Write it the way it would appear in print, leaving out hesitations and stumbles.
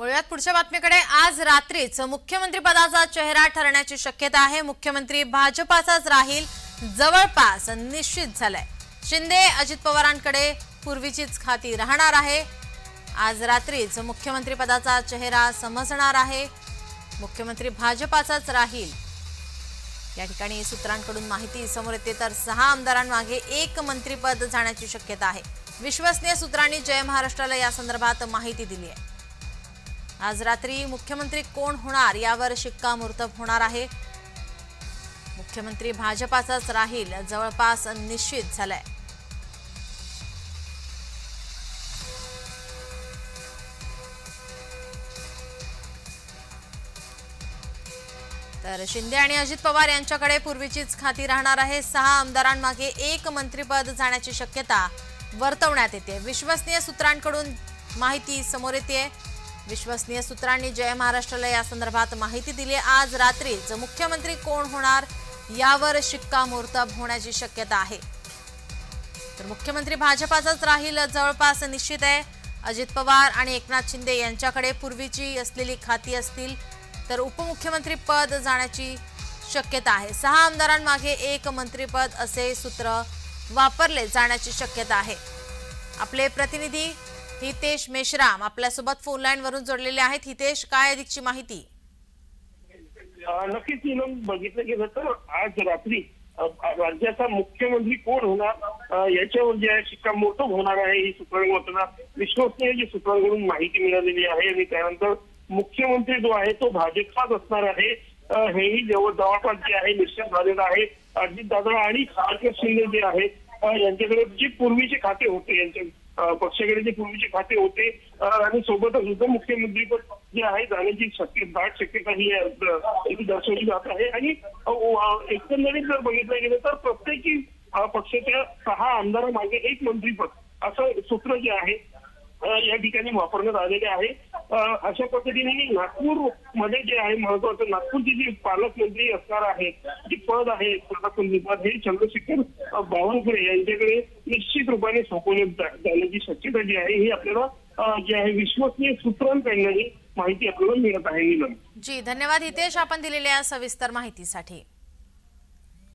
वळूयात पुढच्या बातमीकडे। आज रात्रीच मुख्यमंत्री पदाचा चेहरा ठरण्याची शक्यता आहे। मुख्यमंत्री भाजपाचाच राहील, जवळपास निश्चित झालाय। शिंदे अजित पवारांकडे पूर्वीचीच खाती राहणार आहे। आज रात्रीच मुख्यमंत्री पदाचा चेहरा समजणार आहे। मुख्यमंत्री भाजपाचाच राहील, या ठिकाणी सूत्रांकडून माहिती समोर येते। तर 6 आमदारांमागे 1 मंत्रिपद जाण्याची शक्यता आहे। विश्वसनीय सूत्रांनी जय महाराष्ट्राला या संदर्भात माहिती दिली आहे। आज रात्री मुख्यमंत्री कोण होणार यावर शिक्कामोर्तब होणार आहे। मुख्यमंत्री भाजपाचाच राहील, जवळपास निश्चित झालाय। तर शिंदे आणि अजित पवार यांच्याकडे पूर्वीचीच खाती राहणार आहे। 6 आमदारांमागे 1 मंत्रिपद जाण्याची शक्यता वर्तवण्यात येते। विश्वसनीय सूत्रांकडून माहिती समोर येते। विश्वसनीय सूत्रांनी जय महाराष्ट्राला या संदर्भात माहिती दिली। आज रात्रीच मुख्यमंत्री कोण होणार यावर शिक्कामोर्तब होण्याची शक्यता आहे। तर मुख्यमंत्री भाजपाचाच राहील, जवळपास निश्चित आहे। अजित पवार आणि एकनाथ शिंदे यांच्याकडे पूर्वीची असलेली खाती असतील, तर उपमुख्यमंत्री पद जाण्याची शक्यता आहे। 6 आमदारांमागे 1 मंत्रिपद असे सूत्र वापरले जाण्याची शक्यता आहे। आपले प्रतिनिधी हितेश मेश्राम आपल्यासोबत फोन लाईन वरून जोडलेले आहेत। हितेश, काय अधिकची माहिती? नक्कीच बघितलं गेलं तर आज रात्री राज्याचा मुख्यमंत्री कोण होणार याच्यावर जे आहे शिक्कामोर्तब होणार आहे। ही सूत्रांकडून विश्वसनीय जी सूत्रांकडून माहिती मिळालेली आहे आणि त्यानंतर मुख्यमंत्री जो आहे तो भाजपचाच असणार आहे, हेही जवळपास जे आहे निश्चित झालेलं आहे। अजितदादा आणि एकनाथ शिंदे जे आहेत यांच्याकडे जे पूर्वीचे खाते होते, यांच्या पक्षाकडे जे पूर्वीचे खाते होते आणि सोबतच उपमुख्यमंत्रीपद जे आहे जाण्याची दाट शक्यता ही दर्शवली जात आहे। आणि एकंदरीत जर बघितलं गेलं तर प्रत्येकी पक्षाच्या 6 आमदारांमागे 1 मंत्रिपद असं सूत्र जे आहे या ठिकाणी वापरण्यात आलेले आहे। अशा पद्धतीने नागपूर मध्ये जे आहे महत्वाचं, नागपूरची जी पालकमंत्री असणार आहे, जी पद आहे पालकमंत्री पद, हे चंद्रशेखर बावनकुळे यांच्याकडे निश्चित रूपाने सोपवण्यात जाण्याची शक्यता जी आहे ही आपल्याला जे आहे विश्वसनीय सूत्रांकडून ही माहिती आपल्याला मिळत आहे। जी, धन्यवाद हितेश, आपण दिलेल्या सविस्तर माहितीसाठी।